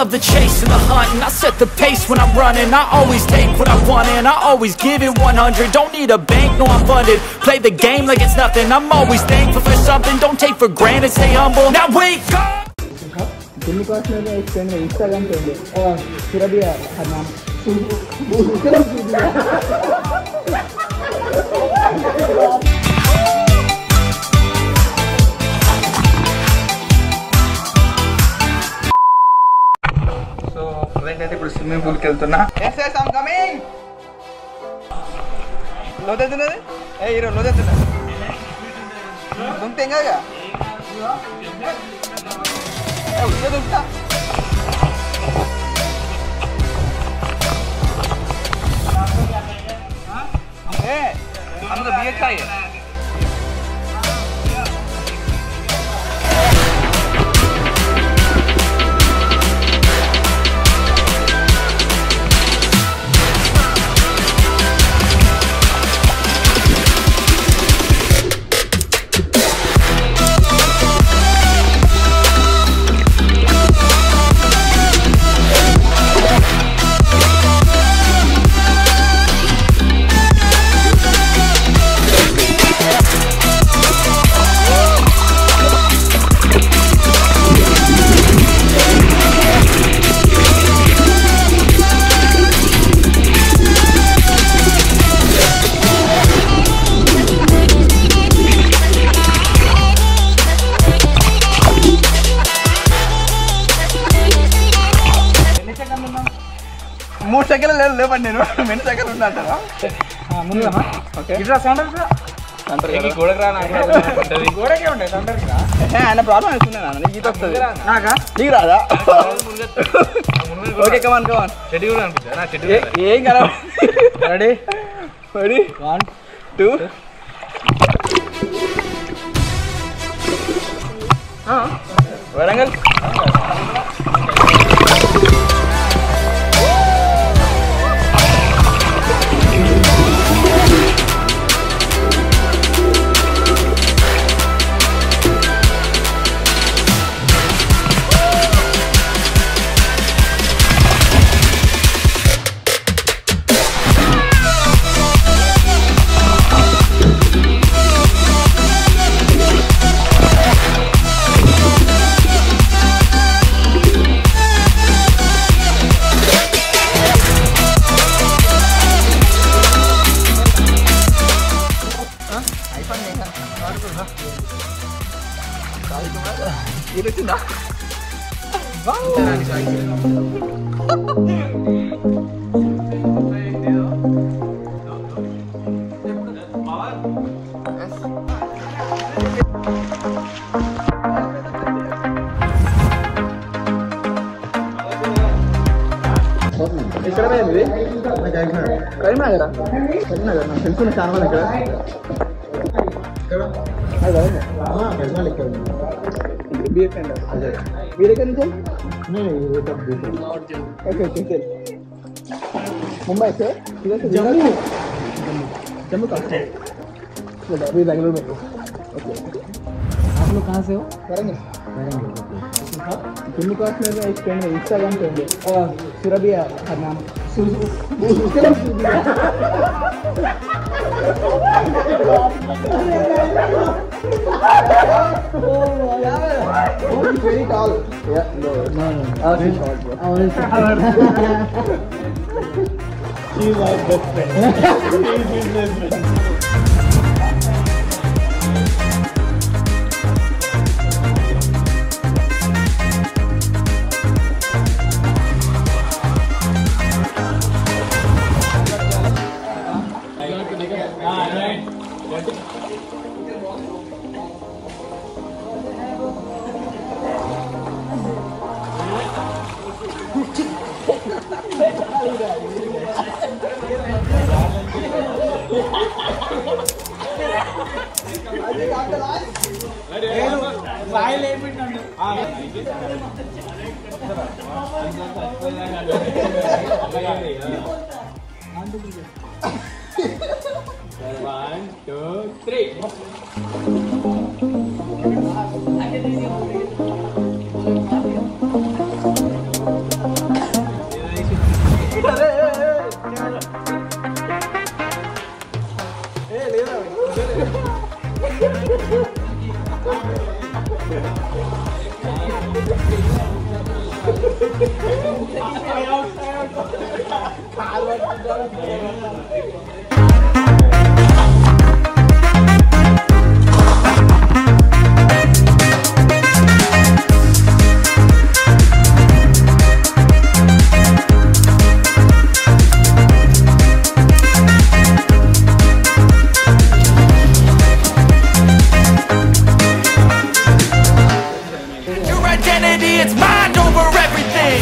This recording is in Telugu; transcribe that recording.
love the chase and the hunt, and I set the pace when I'm running. I always take what I want and I always give it 100. Don't need a bank, no I'm funded. Play the game like it's nothing. I'm always thankful for something. Don't take for granted, stay humble. Now wake up! Instagram అయితే ఇప్పుడు స్విమ్మింగ్ పూల్కి వెళ్తున్నా. Yes I'm coming. లోతెత్తున్నది ఏ హీరో లోతెత్తున్నది దుంకుతా ఏం కాదుగా దుంకుతా ఏ అందులో బియ్యం చాయ్ మూడు సెకండ్లు లేవండి నేను 2 సెకండ్లు ఉన్నాను ముందుగా ఇట్లా గోడకే ఉండే ఆయన ప్రాబ్లం వేసుకున్నాను నీకు ఈత వస్తుంది నాకా నీకు రాదా ఓకే కమాన్ కమాన్ చెట్టు కూడా అనిపిస్తుంది ఏం కదా రెడీ 1 2 వరంగల్ ఇది వచ్చిందా ఇక్కడ కరీంనగర్ కరీంనగర్ నాకు తెలుసుకున్న ఛానల్ ఇక్కడ मुंबई से किधर से जम्मू जम्मू कश्मीर अभी बेंगलुरु में ओके आप लोग कहाँ से हो वरंगल जम्मू कश्मीर में एक फ्रेंड है इंस्टाग्राम फ्रेंड है सुरभिया हर नाम very tall. Yeah, no. Very short. She's my best friend. She's his best friend. One, two, three. It's mind over everything.